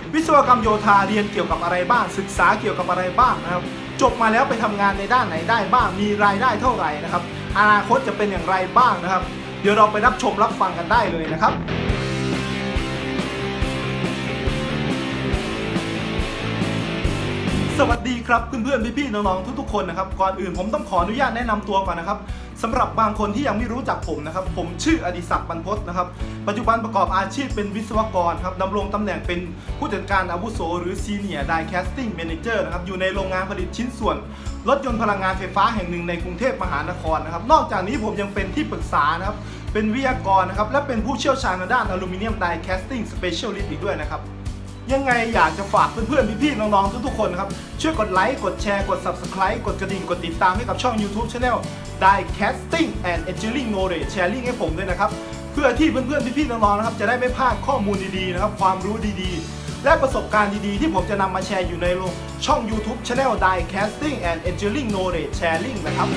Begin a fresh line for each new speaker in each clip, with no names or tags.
วิศวกรรมโยธาเรียนเกี่ยวกับอะไรบ้างศึกษาเกี่ยวกับอะไรบ้างนะครับจบมาแล้วไปทำงานในด้านไหนได้บ้างมีรายได้เท่าไหร่นะครับอนาคตจะเป็นอย่างไรบ้างนะครับเดี๋ยวเราไปรับชมรับฟังกันได้เลยนะครับสวัสดีครับเพื่อนๆพี่ๆน้องๆทุกๆคนนะครับก่อนอื่นผมต้องขออนุญาตแนะนำตัวก่อนนะครับสำหรับบางคนที่ยังไม่รู้จักผมนะครับผมชื่ออดิศักดิ์บรรพตนะครับปัจจุบันประกอบอาชีพเป็นวิศวกรครับดำรงตำแหน่งเป็นผู้จัดการอาวุโสหรือ Senior Die Casting Manager นะครับอยู่ในโรงงานผลิตชิ้นส่วนรถยนต์พลังงานไฟฟ้าแห่งหนึ่งในกรุงเทพมหานครนะครับนอกจากนี้ผมยังเป็นที่ปรึกษานะครับเป็นวิทยากรนะครับและเป็นผู้เชี่ยวชาญในด้านอลูมิเนียม Die Casting Specialist อีกด้วยนะครับยังไงอยากจะฝากเพื่อนๆพี่ๆน้องๆทุกๆคนนะครับช่วยกดไลค์กดแชร์กด Subscribe กดกระดิ่งกดติดตามให้กับช่อง YouTube Channel Die Casting and Engineering Knowledge Sharing ให้ผมด้วยนะครับเพื่อที่เพื่อนๆพี่ๆน้องๆนะครับจะได้ไม่พลาดข้อมูลดีๆนะครับความรู้ดีๆและประสบการณ์ดีๆที่ผมจะนำมาแชร์อยู่ในช่อง YouTube Channel Die Casting and Engineering Knowledge Sharing นะครับ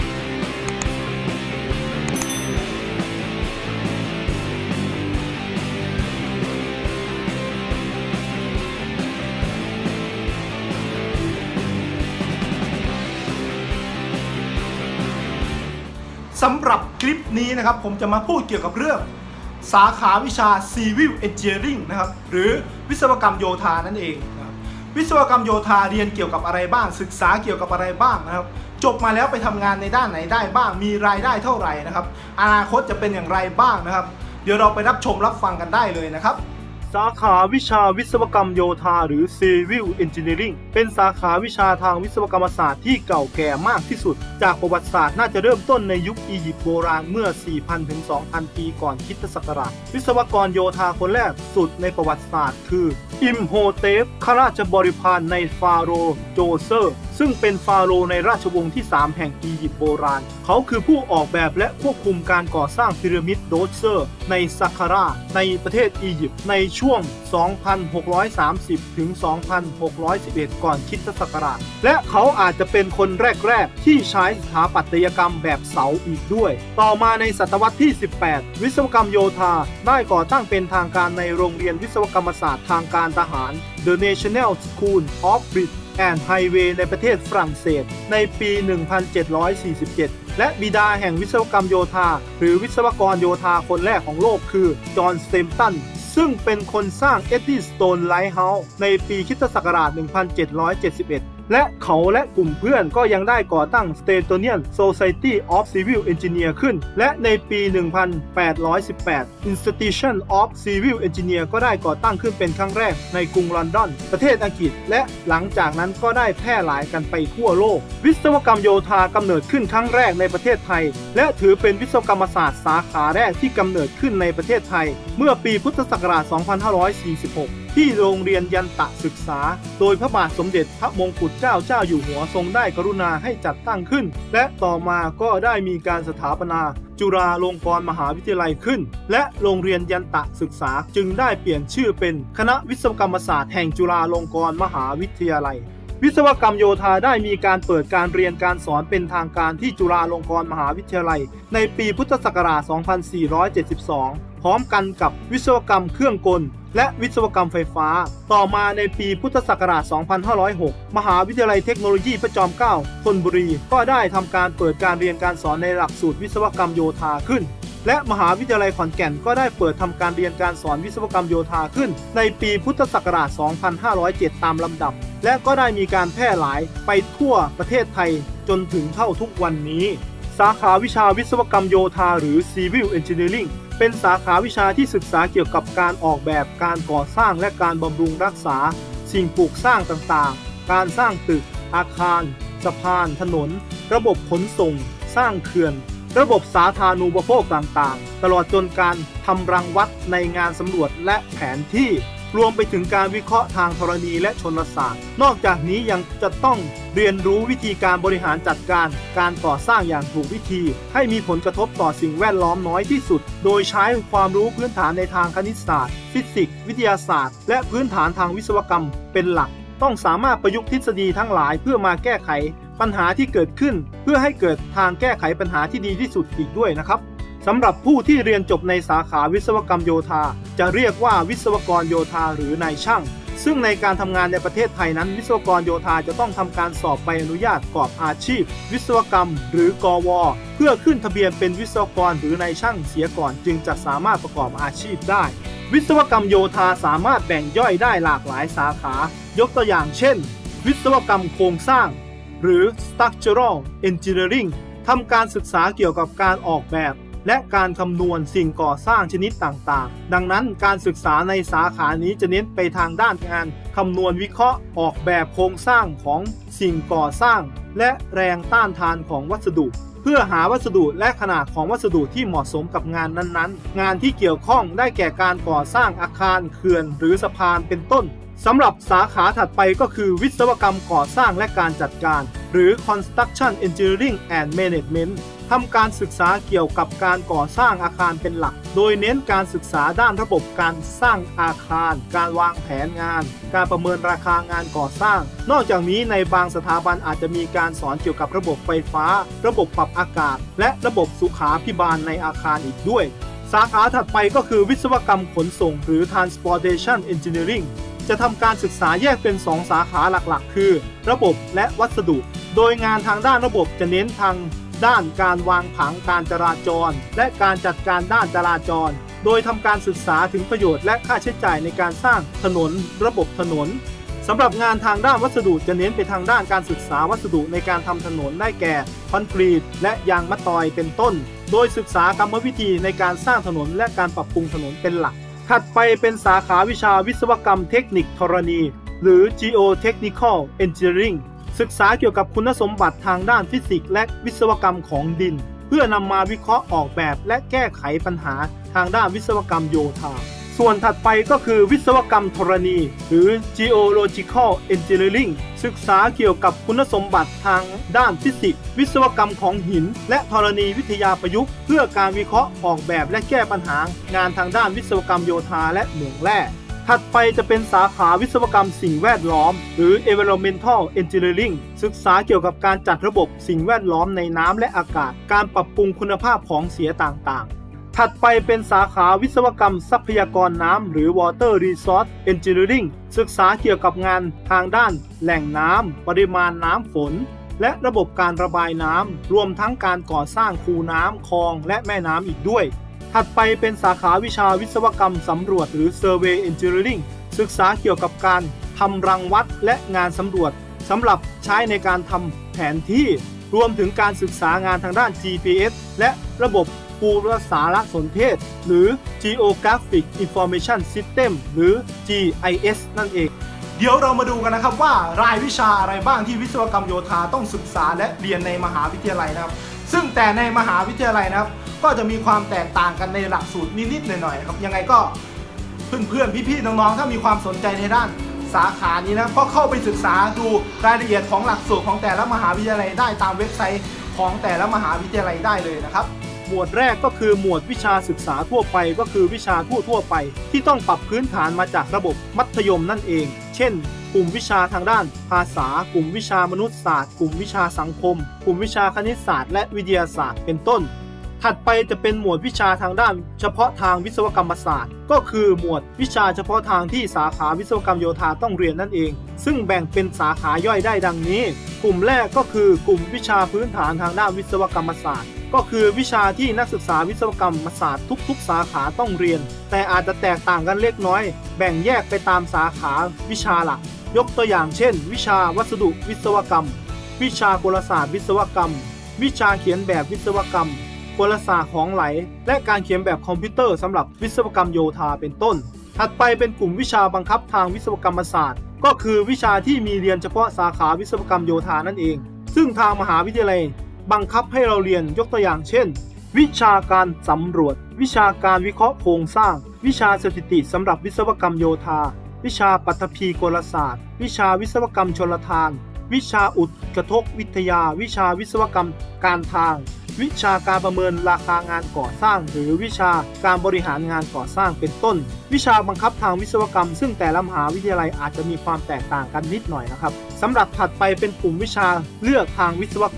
สำหรับคลิปนี้นะครับผมจะมาพูดเกี่ยวกับเรื่องสาขาวิชา Civil Engineering นะครับหรือวิศวกรรมโยธานั่นเองนะครับวิศวกรรมโยธาเรียนเกี่ยวกับอะไรบ้างศึกษาเกี่ยวกับอะไรบ้างนะครับจบมาแล้วไปทำงานในด้านไหนได้บ้างมีรายได้เท่าไหร่นะครับอนาคตจะเป็นอย่างไรบ้างนะครับเดี๋ยวเราไปรับชมรับฟังกันได้เลยนะครับสาขาวิชาวิศวกรรมโยธาหรือ Civil Engineering เป็นสาขาวิชาทางวิศวกรรมศาสตร์ที่เก่าแก่มากที่สุดจากประวัติศาสตร์น่าจะเริ่มต้นในยุคอียิปต์โบราณเมื่อ 4,000 ถึง 2,000 ปีก่อนคริสตศักราชวิศวกรโยธาคนแรกสุดในประวัติศาสตร์คืออิมโฮเทปข้าราชบริพารในฟาโรห์โจเซอร์ซึ่งเป็นฟาโรห์ในราชวงศ์ที่ 3 แห่งอียิปต์โบราณเขาคือผู้ออกแบบและควบคุมการก่อสร้างพีระมิดโดเซอร์ในซักคาราในประเทศอียิปต์ในช่วง 2,630 ถึง 2,611 ก่อนคริสตศักราชและเขาอาจจะเป็นคนแรกๆที่ใช้สถาปัตยกรรมแบบเสาอีกด้วยต่อมาในศตวรรษที่ 18 วิศวกรรมโยธาได้ก่อตั้งเป็นทางการในโรงเรียนวิศวกรรมศาสตร์ทางการทหาร The National School of Bridge and Highway ในประเทศฝรั่งเศสในปี 1747 และบิดาแห่งวิศวกรรมโยธาหรือวิศวกรโยธาคนแรกของโลกคือจอห์น สเตมตันซึ่งเป็นคนสร้างเอ็ดดี้สโตนไลท์เฮาส์ในปีค.ศ. 1771 และเขาและกลุ่มเพื่อนก็ยังได้ก่อตั้ง Estonian Society of Civil Engineers ขึ้นและในปี 1818 Institution of Civil Engineers ก็ได้ก่อตั้งขึ้นเป็นครั้งแรกในกรุงลอนดอนประเทศอังกฤษและหลังจากนั้นก็ได้แพร่หลายกันไปทั่วโลกวิศวกรรมโยธากำเนิดขึ้นครั้งแรกในประเทศไทยและถือเป็นวิศวกรรมศาสตร์สาขาแรกที่กำเนิดขึ้นในประเทศไทยเมื่อปีพุทธศักราช 2546 ที่โรงเรียนยันตะศึกษาโดยพระบาทสมเด็จพระมงกุฎเจ้าอยู่หัวทรงได้กรุณาให้จัดตั้งขึ้นและต่อมาก็ได้มีการสถาปนาจุฬาลงกรณ์มหาวิทยาลัยขึ้นและโรงเรียนยันตะศึกษาจึงได้เปลี่ยนชื่อเป็นคณะวิศวกรรมศาสตร์แห่งจุฬาลงกรณ์มหาวิทยาลัยวิศวกรรมโยธาได้มีการเปิดการเรียนการสอนเป็นทางการที่จุฬาลงกรณ์มหาวิทยาลัยในปีพุทธศักราช 2472 พร้อมกันกับวิศวกรรมเครื่องกลและวิศวกรรมไฟฟ้าต่อมาในปีพุทธศักราช 2506 มหาวิทยาลัยเทคโนโลยีพระจอมเกล้าธนบุรีก็ได้ทำการเปิดการเรียนการสอนในหลักสูตรวิศวกรรมโยธาขึ้นและมหาวิทยาลัยขอนแก่นก็ได้เปิดทำการเรียนการสอนวิศวกรรมโยธาขึ้นในปีพุทธศักราช 2507 ตามลำดับและก็ได้มีการแพร่หลายไปทั่วประเทศไทยจนถึงเท่าทุกวันนี้สาขาวิชาวิศวกรรมโยธาหรือ Civil Engineering เป็นสาขาวิชาที่ศึกษาเกี่ยวกับการออกแบบการก่อสร้างและการบำรุงรักษาสิ่งปลูกสร้างต่างๆการสร้างตึกอาคารสะพานถนนระบบขนส่งสร้างเขื่อนระบบสาธารณูปโภคต่างๆตลอดจนการทำรังวัดในงานสำรวจและแผนที่รวมไปถึงการวิเคราะห์ทางธรณีและชนศาสตร์นอกจากนี้ยังจะต้องเรียนรู้วิธีการบริหารจัดการการก่อสร้างอย่างถูกวิธีให้มีผลกระทบต่อสิ่งแวดล้อมน้อยที่สุดโดยใช้ความรู้พื้นฐานในทางคณิตศาสตร์ฟิสิกส์วิทยาศาสตร์และพื้นฐานทางวิศวกรรมเป็นหลักต้องสามารถประยุกต์ทฤษฎีทั้งหลายเพื่อมาแก้ไขปัญหาที่เกิดขึ้นเพื่อให้เกิดทางแก้ไขปัญหาที่ดีที่สุดอีกด้วยนะครับสำหรับผู้ที่เรียนจบในสาขาวิศวกรรมโยธาจะเรียกว่าวิศวกรโยธาหรือนายช่างซึ่งในการทำงานในประเทศไทยนั้นวิศวกรโยธาจะต้องทำการสอบใบอนุญาตประกอบอาชีพวิศวกรรมหรือกว.เพื่อขึ้นทะเบียนเป็นวิศวกรหรือนายช่างเสียก่อนจึงจะสามารถประกอบอาชีพได้วิศวกรรมโยธาสามารถแบ่งย่อยได้หลากหลายสาขายกตัวอย่างเช่นวิศวกรรมโครงสร้างหรือ structural engineering ทำการศึกษาเกี่ยวกับการออกแบบและการคำนวณสิ่งก่อสร้างชนิดต่างๆดังนั้นการศึกษาในสาขานี้จะเน้นไปทางด้านงานคำนวณวิเคราะห์ออกแบบโครงสร้างของสิ่งก่อสร้างและแรงต้านทานของวัสดุเพื่อหาวัสดุและขนาดของวัสดุที่เหมาะสมกับงานนั้นๆงานที่เกี่ยวข้องได้แก่การก่อสร้างอาคารเขื่อนหรือสะพานเป็นต้นสำหรับสาขาถัดไปก็คือวิศวกรรมก่อสร้างและการจัดการหรือ Construction Engineering and Management ทำการศึกษาเกี่ยวกับการก่อสร้างอาคารเป็นหลักโดยเน้นการศึกษาด้านระบบการสร้างอาคารการวางแผนงานการประเมินราคางานก่อสร้างนอกจากนี้ในบางสถาบันอาจจะมีการสอนเกี่ยวกับระบบไฟฟ้าระบบปรับอากาศและระบบสุขาภิบาลในอาคารอีกด้วยสาขาถัดไปก็คือวิศวกรรมขนส่งหรือ Transportation Engineering จะทำการศึกษาแยกเป็น2สาขาหลักๆคือระบบและวัสดุโดยงานทางด้านระบบจะเน้นทางด้านการวางผังการจราจรและการจัดการด้านจราจรโดยทำการศึกษาถึงประโยชน์และค่าใช้จ่ายในการสร้างถนนระบบถนนสำหรับงานทางด้านวัสดุจะเน้นไปทางด้านการศึกษาวัสดุในการทำถนนได้แก่คอนกรีตและยางมะตอยเป็นต้นโดยศึกษากรรมวิธีในการสร้างถนนและการปรับปรุงถนนเป็นหลักถัดไปเป็นสาขาวิชาวิศวกรรมเทคนิคธรณีหรือ Geotechnical Engineering ศึกษาเกี่ยวกับคุณสมบัติทางด้านฟิสิกส์และวิศวกรรมของดินเพื่อนำมาวิเคราะห์ออกแบบและแก้ไขปัญหาทางด้านวิศวกรรมโยธาส่วนถัดไปก็คือวิศวกรรมธรณีหรือ Geological Engineering ศึกษาเกี่ยวกับคุณสมบัติทางด้านฟิสิกส์วิศวกรรมของหินและธรณีวิทยาประยุกต์เพื่อการวิเคราะห์ออกแบบและแก้ปัญหางานทางด้านวิศวกรรมโยธาและเหมืองแร่ถัดไปจะเป็นสาขาวิศวกรรมสิ่งแวดล้อมหรือ Environmental Engineering ศึกษาเกี่ยวกับการจัดระบบสิ่งแวดล้อมในน้ำและอากาศการปรับปรุงคุณภาพของเสียต่างๆถัดไปเป็นสาขาวิศวกรรมทรัพยากรน้ำหรือ Water Resource Engineering ศึกษาเกี่ยวกับงานทางด้านแหล่งน้ำปริมาณน้ำฝนและระบบการระบายน้ำรวมทั้งการก่อสร้างคูน้ำคลองและแม่น้ำอีกด้วยถัดไปเป็นสาขาวิชาวิศวกรรมสำรวจหรือ Survey Engineering ศึกษาเกี่ยวกับการทำรังวัดและงานสำรวจสำหรับใช้ในการทำแผนที่รวมถึงการศึกษางานทางด้าน GPS และระบบภูมิสารสนเทศหรือ Geographic Information System หรือ GIS นั่นเองเดี๋ยวเรามาดูกันนะครับว่ารายวิชาอะไรบ้างที่วิศวกรรมโยธาต้องศึกษาและเรียนในมหาวิทยาลัยนะครับซึ่งแต่ในมหาวิทยาลัยนะครับก็จะมีความแตกต่างกันในหลักสูตรนิดๆหน่อยๆครับยังไงก็เพื่อนๆพี่ๆน้องๆถ้ามีความสนใจในด้านสาขานี้นะก็เข้าไปศึกษาดูรายละเอียดของหลักสูตรของแต่ละมหาวิทยาลัยได้ตามเว็บไซต์ของแต่ละมหาวิทยาลัยได้เลยนะครับหมวดแรกก็คือหมวดวิชาศึกษาทั่วไปก็คือวิชาทั่วไปที่ต้องปรับพื้นฐานมาจากระบบมัธยมนั่นเองเช่นกลุ่มวิชาทางด้านภาษากลุ่มวิชามนุษยศาสตร์กลุ่มวิชาสังคมกลุ่มวิชาคณิตศาสตร์และวิทยาศาสตร์เป็นต้นถัดไปจะเป็นหมวดวิชาทางด้านเฉพาะทางวิศวกรรมศาสตร์ก็คือหมวดวิชาเฉพาะทางที่สาขาวิศวกรรมโยธาต้องเรียนนั่นเองซึ่งแบ่งเป็นสาขาย่อยได้ดังนี้กลุ่มแรกก็คือกลุ่มวิชาพื้นฐานทางด้านวิศวกรรมศาสตร์ก็คือวิชาที่นักศึกษาวิศวกรรมศาสตร์ทุกๆสาขาต้องเรียนแต่อาจจะแตกต่างกันเล็กน้อยแบ่งแยกไปตามสาขาวิชาหลักยกตัวอย่างเช่นวิชาวัสดุวิศวกรรมวิชากลศาสตร์วิศวกรรมวิชาเขียนแบบวิศวกรรมกลศาสตร์ของไหลและการเขียนแบบคอมพิวเตอร์สำหรับวิศวกรรมโยธาเป็นต้นถัดไปเป็นกลุ่มวิชาบังคับทางวิศวกรรมศาสตร์ก็คือวิชาที่มีเรียนเฉพาะสาขาวิศวกรรมโยธานั่นเองซึ่งทางมหาวิทยาลัยบังคับให้เราเรียนยกตัวอย่างเช่นวิชาการสำรวจวิชาการวิเคราะห์โครงสร้างวิชาสถิติสำหรับวิศวกรรมโยธาวิชาปฐพีกลศาสตร์วิชาวิศวกรรมชลทานวิชาอุทกวิทยาวิชาวิศวกรรมการทางวิชาการประเมินราคางานก่อสร้างหรือวิชาการบริหารงานก่อสร้างเป็นต้นวิชาบังคับทางวิศวกรรมซึ่งแต่ละมหาวิทยาลัยอาจจะมีความแตกต่างกันนิดหน่อยนะครับสำหรับถัดไปเป็นกลุ่มวิชาเลือกทางวิศวกรรม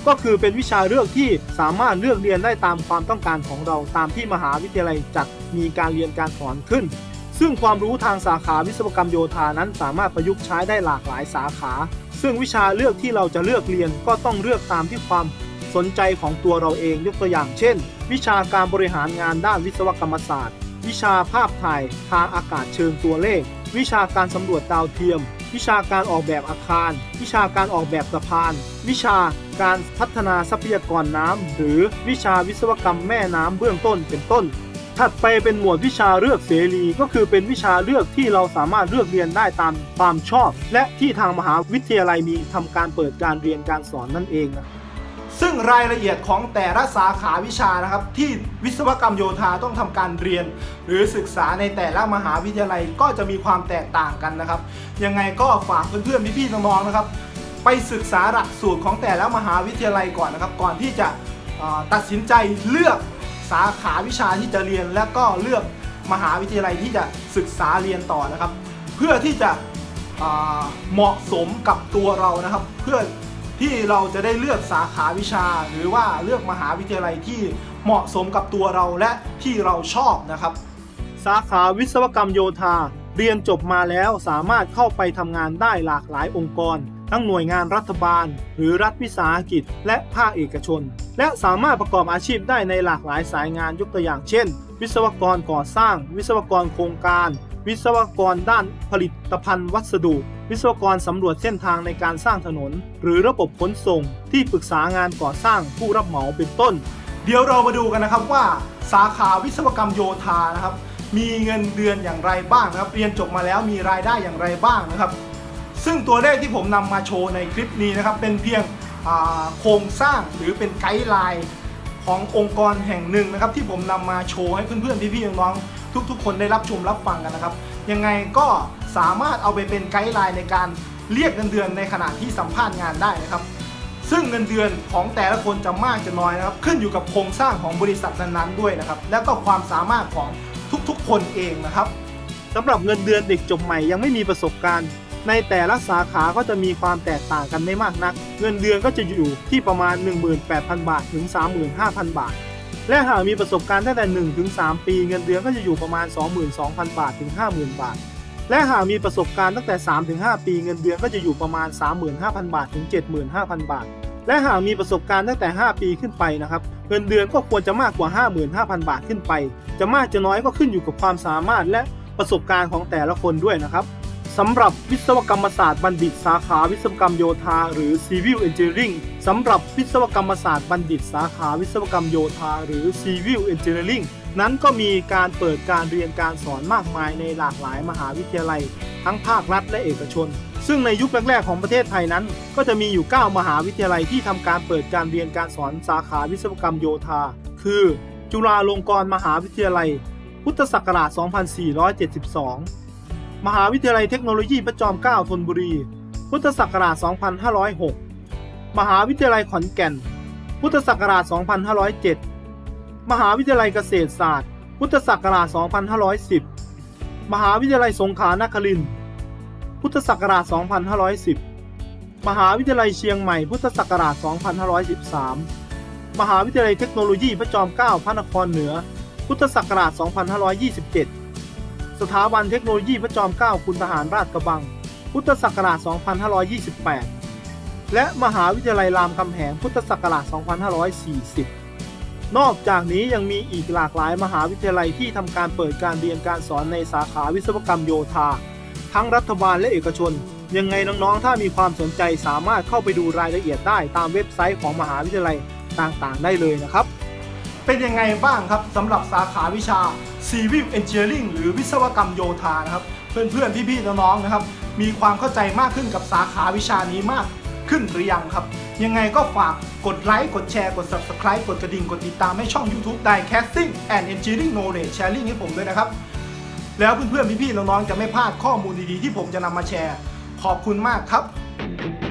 ก็คือเป็นวิชาเลือกที่สามารถเลือกเรียนได้ตามความต้องการของเราตามที่มหาวิทยาลัยจัดมีการเรียนการสอนขึ้นซึ่งความรู้ทางสาขาวิศวกรรมโยธานั้นสามารถประยุกต์ใช้ได้หลากหลายสาขาซึ่งวิชาเลือกที่เราจะเลือกเรียนก็ต้องเลือกตามที่ความสนใจของตัวเราเองยกตัวอย่างเช่นวิชาการบริหารงานด้านวิศวกรรมศาสตร์วิชาภาพถ่ายทางอากาศเชิงตัวเลขวิชาการสำรวจดาวเทียมวิชาการออกแบบอาคารวิชาการออกแบบสะพานวิชาการพัฒนาทรัพยากรน้ำหรือวิชาวิศวกรรมแม่น้ำเบื้องต้นเป็นต้นถัดไปเป็นหมวดวิชาเลือกเสรีก็คือเป็นวิชาเลือกที่เราสามารถเลือกเรียนได้ตามความชอบและที่ทางมหาวิทยาลัยมีทำการเปิดการเรียนการสอนนั่นเองนะ
ซึ่งรายละเอียดของแต่ละสาขาวิชานะครับที่วิศวกรรมโยธาต้องทำการเรียนหรือศึกษาในแต่ละมหาวิทยาลัยก็จะมีความแตกต่างกันนะครับยังไงก็ฝากเพื่อนๆพี่ๆน้องๆนะครับไปศึกษาหลักสูตรของแต่ละมหาวิทยาลัยก่อนนะครับก่อนที่จะตัดสินใจเลือกสาขาวิชาที่จะเรียนและก็เลือกมหาวิทยาลัยที่จะศึกษาเรียนต่อนะครับเพื่อที่จะเหมาะสมกับตัวเรานะครับเพื่อที่เราจะได้เลือกสาขาวิชาหรือว่าเลือกมหาวิทยาลัยที่เหมาะสมกับตัวเราและที่เราชอบนะครับ
สาขาวิศวกรรมโยธาเรียนจบมาแล้วสามารถเข้าไปทำงานได้หลากหลายองค์กรทั้งหน่วยงานรัฐบาลหรือรัฐวิสาหกิจและภาคเอกชนและสามารถประกอบอาชีพได้ในหลากหลายสายงานยกตัวอย่างเช่นวิศวกรก่อสร้างวิศวกรโครงการวิศวกรด้านผลิตภัณฑ์วัสดุวิศวกรสำรวจเส้นทางในการสร้างถนนหรือระบบขนส่งที่ปรึกษางานก่อสร้างผู้รับเหมาเป็นต้น
เดี๋ยวเรามาดูกันนะครับว่าสาขาวิศวกรรมโยธานะครับมีเงินเดือนอย่างไรบ้างนะครับเรียนจบมาแล้วมีรายได้อย่างไรบ้างนะครับซึ่งตัวเลขที่ผมนำมาโชว์ในคลิปนี้นะครับเป็นเพียงโครงสร้างหรือเป็นไกด์ไลน์ขององค์กรแห่งหนึ่งนะครับที่ผมนำมาโชว์ให้เพื่อนๆพี่ๆน้องๆทุกๆคนได้รับชมรับฟังกันนะครับยังไงก็สามารถเอาไปเป็นไกด์ไลน์ในการเรียกเงินเดือนในขณะที่สัมภาษณ์งานได้นะครับซึ่งเงินเดือนของแต่ละคนจะมากจะน้อยนะครับขึ้นอยู่กับโครงสร้างของบริษัทนั้นๆด้วยนะครับและก็ความสามารถของทุกๆคนเองนะครับ
สำหรับเงินเดือนเด็กจบใหม่ยังไม่มีประสบการณ์ในแต่ละสาขาก็จะมีความแตกต่างกันไม่มากนักเงินเดือนก็จะอยู่ที่ประมาณ 18,000 บาทถึง 35,000 บาทและหากมีประสบการณ์ตั้งแต่ 1-3 ปีเงินเดือนก็จะอยู่ประมาณ 22,000 บาทถึง 50,000 บาทและหากมีประสบการณ์ตั้งแต่ 3-5 ปีเงินเดือนก็จะอยู่ประมาณ 35,000 บาทถึง 75,000 บาทและหากมีประสบการณ์ตั้งแต่ 5 ปีขึ้นไปนะครับเงินเดือนก็ควรจะมากกว่า 55,000 บาทขึ้นไปจะมากจะน้อยก็ขึ้นอยู่กับความสามารถและประสบการณ์ของแต่ละคนด้วยนะครับสำหรับวิศวกรรมศาสตร์บัณฑิตสาขาวิศวกรรมโยธาหรือ Civil Engineering สำหรับวิศวกรรมศาสตร์บัณฑิตสาขาวิศวกรรมโยธาหรือ Civil Engineering นั้นก็มีการเปิดการเรียนการสอนมากมายในหลากหลายมหาวิทยาลัยทั้งภาครัฐและเอกชนซึ่งในยุคแรกๆของประเทศไทยนั้นก็จะมีอยู่9มหาวิทยาลัยที่ทำการเปิดการเรียนการสอนสาขาวิศวกรรมโยธาคือจุฬาลงกรณ์มหาวิทยาลัยพุทธศักราช 2472มหาวิทยาลัยเทคโนโลยีพระจอมเกล้าธนบุรีพุทธศักราช 2506 มหาวิทยาลัยขอนแก่นพุทธศักราช 2507 มหาวิทยาลัยเกษตรศาสตร์พุทธศักราช 2510 มหาวิทยาลัยสงขลานครินทร์พุทธศักราช 2510 มหาวิทยาลัยเชียงใหม่พุทธศักราช 2513 มหาวิทยาลัยเทคโนโลยีพระจอมเกล้าพระนครเหนือพุทธศักราช 2527สถาบันเทคโนโลยีพระจอมเกล้าคุณทหารราชกระบังพุทธศักราช 2528 และมหาวิทยาลัยรามคำแหงพุทธศักราช 2540 นอกจากนี้ยังมีอีกหลากหลายมหาวิทยาลัยที่ทำการเปิดการเรียนการสอนในสาขาวิศวกรรมโยธาทั้งรัฐบาลและเอกชนยังไงน้องๆถ้ามีความสนใจสามารถเข้าไปดูรายละเอียดได้ตามเว็บไซต์ของมหาวิทยาลัยต่างๆได้เลยนะครับ
เป็นยังไงบ้างครับสำหรับสาขาวิชา Civil Engineering หรือวิศวกรรมโยธานะครับเพื่อนๆพี่ๆน้องๆนะครับมีความเข้าใจมากขึ้นกับสาขาวิชานี้มากขึ้นหรือยังครับยังไงก็ฝากกดไลค์กดแชร์กด Subscribe กดกระดิ่งกดติดตามให้ช่อง YouTube Diecasting and Engineering Knowledge Sharing ให้ผมด้วยนะครับแล้วเพื่อนๆพี่ๆน้องๆจะไม่พลาดข้อมูลดีๆที่ผมจะนำมาแชร์ขอบคุณมากครับ